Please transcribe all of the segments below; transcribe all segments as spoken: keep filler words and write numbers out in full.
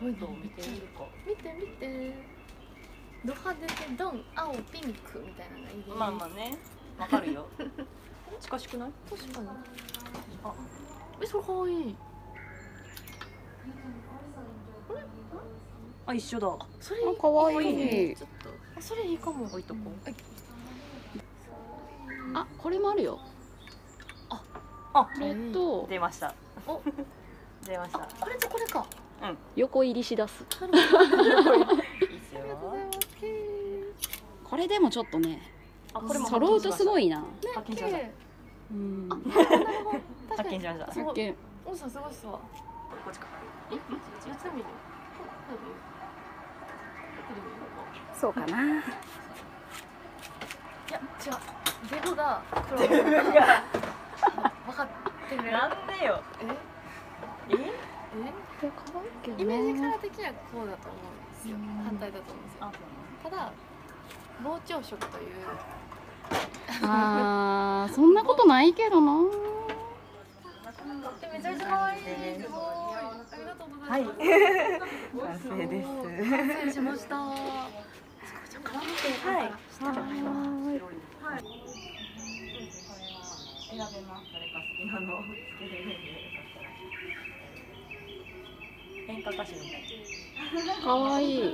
ごいの見てみるか。見て見て。ド派手でドン、青、ピンクみたいなのがいいです。まあまあね、わかるよ。近しくない？確かに。あ、え、それ可愛い。これ？あ、一緒だ。それ可愛いね。 ちょっと、あ、それいいかも。置いとこう。 あ、これもあるよ。 あ、 あ、これと出ました。お、出ました。これとこれか。うん。 横入りしだす。 いいですよ。 これでもちょっとね。 あ、これも揃うとすごいな。 ね、発見しました。 うん。 発見しました。 発見。 おさすごいっすわ。こっちか。え、やってみる。 そうかな。いや、違う。デブが。 デブが。 分かってる。 なんでよ。え。え。 え。イメージカラー的にはこうだと思うんですよ。反対だと思うんですよ。ただ。膨張色という。 ああ、そんなことないけどな。 めちゃめちゃ可愛い。すごい。ありがとうございます。 完成です。 完成しました。はい。 はい。 はい。 選べます。誰か好きなのをつけれるんでよかったら。演歌歌手みたい。 可愛い。 ちょ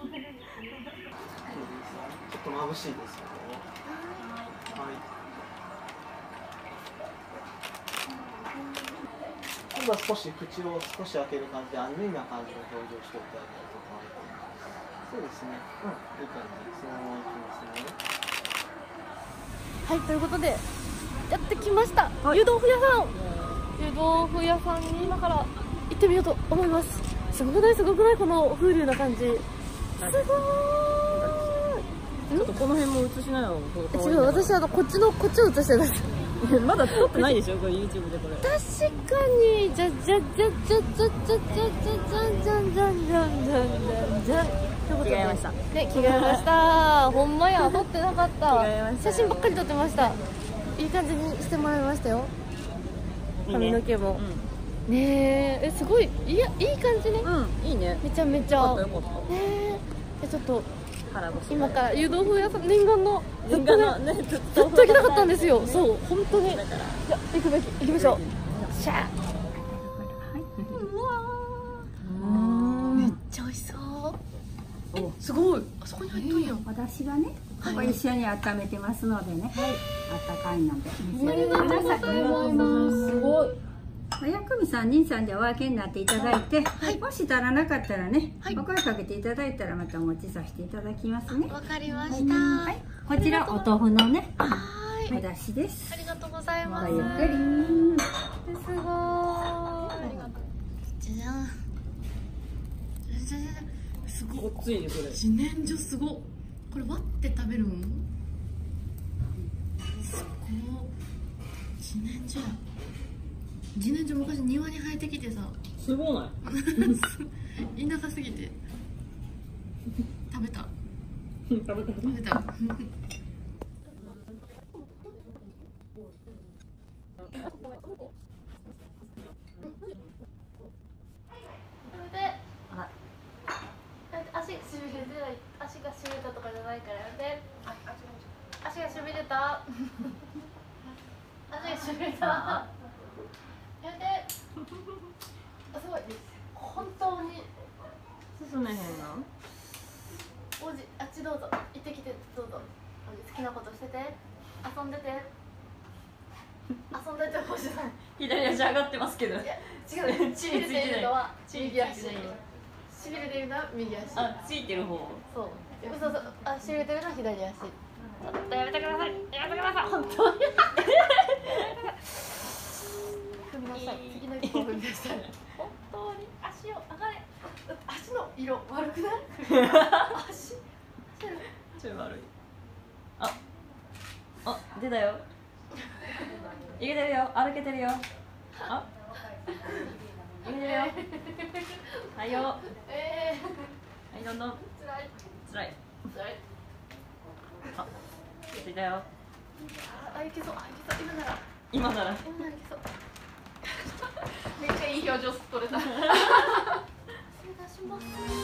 っと眩しいですよね。はい。今度は少し口を少し開ける感じでアンニュイな感じの表情をしていただいたりとか。そうですね。うん、いい感じ。そのままいきますね。 はい、ということでやってきました。湯豆腐屋さん。湯豆腐屋さんに今から行ってみようと思います。すごくないすごくないこの風流な感じ。すごーい。 ちょっとこの辺も映しなよ。 違う、私あのこっちのこっちを映してるんです。 まだ撮ってないでしょ、これ YouTube でこれ。 確かに、じゃじゃじゃじゃじゃじゃじゃじゃじゃんじゃんじゃんじゃんじゃんじゃんじゃん。 着替えました。 ね、着替えました。ほんまや、撮ってなかった。 着替えました写真ばっかり撮ってました。いい感じにしてもらいましたよ。髪の毛も。ねえ、え、すごい、いや、いい感じね。 うん、いいね。 めちゃめちゃ。 よかったよかった。 ねえ、ちょっと。 腹ごし。 今から湯豆腐屋さん、念願の。 念願のね、 ずっと行きたかったんですよ。そう、本当に。いや、行くべき、行きましょう。シャー。うわ。めっちゃ美味しそう。え、すごい。あそこに入っとるやん。 私がね、ここ一緒に温めてますのでね。あったかいので。ありがとうございます。 すごい。 お薬味さん、人さんでお分けになっていただいて、もし足らなかったらね、お声かけていただいたらまたお持ちさせていただきますね。 わかりました。 はい、こちらお豆腐のね、 はい。 お出汁です。 ありがとうございます。 ごゆっくり。 すごい。じゃじゃん。じゃじゃじゃ。すごい。 ごっついね、それ。 自然薯すご。これ割って食べるん？すごい。自然薯や。自然薯昔庭に生えてきてさ。 すごない。 田舎すぎて。食べた。 食べた。 食べた。足しびれてない、足がしびれたとかじゃないからやめて。足がしびれた。足がしびれた。やめて。すごい。本当に。 進めへんな。 おじ、あっちどうぞ。行ってきて、どうぞ。おじ、好きなことしてて。遊んでて。遊んでてほしい。 左足上がってますけど。 いや、違う。しびれているのは右足。しびれているのは右足。 あ、ついてる方。 そう。そうそう。あ、しびれてるのは左足。ちょっとやめてください。やめてください。本当に。踏みなさい。次の一歩踏みなさい。本当に足を上がれ。足の色悪くない？足。 ちょい悪い。あ、あ、出たよ。いけてるよ。歩けてるよ。あ、いけてるよ。はいよ。 えはい、どんどん。 つらい。 つらい。 つらい。 あ、ついたよ。 あ、いけそう。あ、いけそう。今なら。 今なら。 今ならいけそう。めっちゃいい表情撮れた。 します。